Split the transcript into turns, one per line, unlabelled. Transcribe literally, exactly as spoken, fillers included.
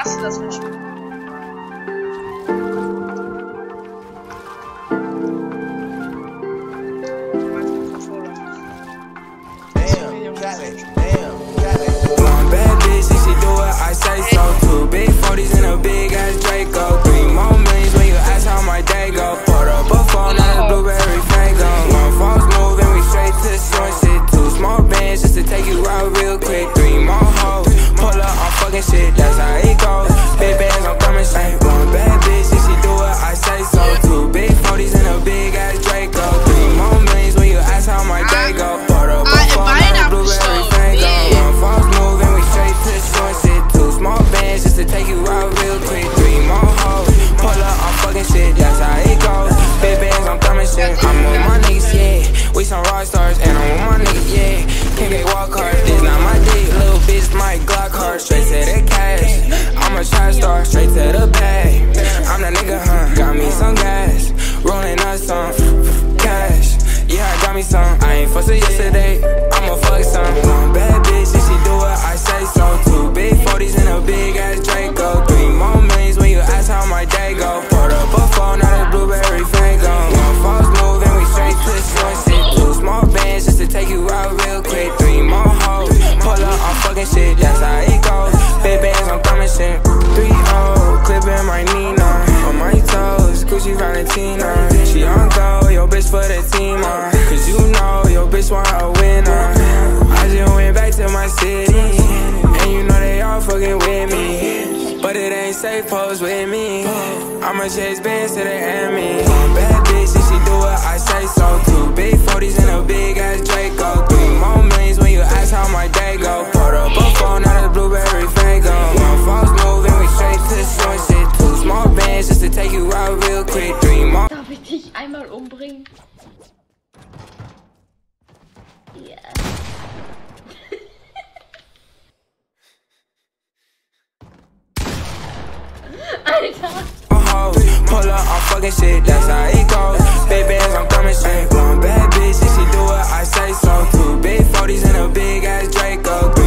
Lass das nicht.
I say so. Two big forties and a big ass Draco. Three more millions when you ask how my day go. Put up a phone and a blueberry fango. One false move and we straight to the short shit. Two small bands just to take you out real quick. Three more hoes, pull up on fucking shit. That's how it goes. Big bands, I'm coming straight. One bad bitch and she do what I say so. Two big forties and a big ass Draco. Three more millions when you ask how my day go. Put up a phone and a blueberry fango. One false move and we straight to the short shit. Small bands just to take you out real quick. Three more hoes, pull up, I'm fucking shit. That's how it goes. Big bands, I'm coming shit. I'm with my niggas, yeah. We some rock stars, and I'm with my niggas, yeah. Can't get walk hard. This not my dick, little bitch, my Glock hard. Straight to the cash. I'm a trap star, straight to the bag. I'm that nigga, huh? Got me some gas, rolling up some cash. Yeah, I got me some. I ain't fussed yesterday. I'ma fuck some. One bad bitch, and she do what I say so. Two big forties and a big ass Draco. Three more millions when you ask how my day go. Put up a phone, not a blueberry fango. One false move and we straight to the short shit. Two small bands just to take you out real quick. Three more hoes, pull up, I'm fucking shit. That's how it goes. Big bands, I'm coming shit. Three oh, clipping my Nina. On my toes, Gucci Valentina. She on go, yo bitch for the team, uh. Cause you know your bitch want a winner. I just went back to my city, and you know they all fucking with me. But it ain't safe, pose with me. I'ma chase bands to the enemy. Bad bitch, and she do what I say so. Two big forties and a big ass Draco. Three more millions when you ask how my day go. Put up a phone, not a blueberry fango. One false move and we straight to the short shit. Two small bands just to take you out real quick. Three more.
Darf ich dich einmal umbringen? Ja. Alter.
Pull up, I'm fucking shit, that's how it goes. Big bands, I'm coming straight. One bad bitch, and she do what I say so. Two big forties and a big ass Draco.